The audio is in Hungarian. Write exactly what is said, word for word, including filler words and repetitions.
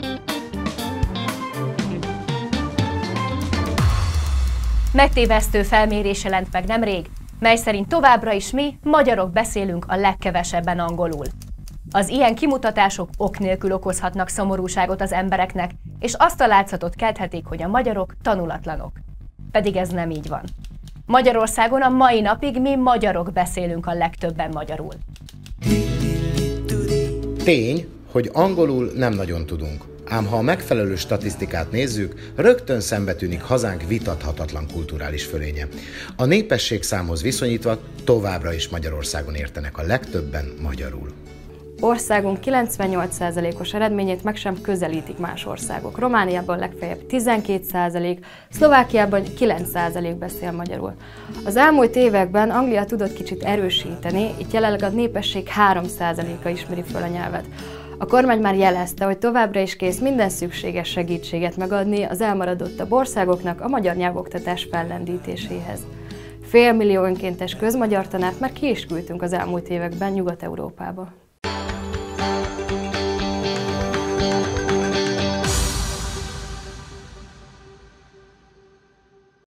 Megtévesztő felmérés jelent meg nemrég, mely szerint továbbra is mi, magyarok beszélünk a legkevesebben angolul. Az ilyen kimutatások ok nélkül okozhatnak szomorúságot az embereknek, és azt a látszatot kelthetik, hogy a magyarok tanulatlanok. Pedig ez nem így van. Magyarországon a mai napig mi magyarok beszélünk a legtöbben magyarul. Tény, hogy angolul nem nagyon tudunk. Ám ha a megfelelő statisztikát nézzük, rögtön szembetűnik hazánk vitathatatlan kulturális fölénye. A népességszámhoz viszonyítva továbbra is Magyarországon értenek a legtöbben magyarul. Országunk kilencvennyolc százalékos eredményét meg sem közelítik más országok. Romániában legfeljebb tizenkét százalék, Szlovákiában kilenc százalék beszél magyarul. Az elmúlt években Anglia tudott kicsit erősíteni, itt jelenleg a népesség három százaléka ismeri föl a nyelvet. A kormány már jelezte, hogy továbbra is kész minden szükséges segítséget megadni az elmaradottabb országoknak a magyar nyelvoktatás fellendítéséhez. Félmillió önkéntes közmagyar tanárt már ki is küldtünk az elmúlt években Nyugat-Európába.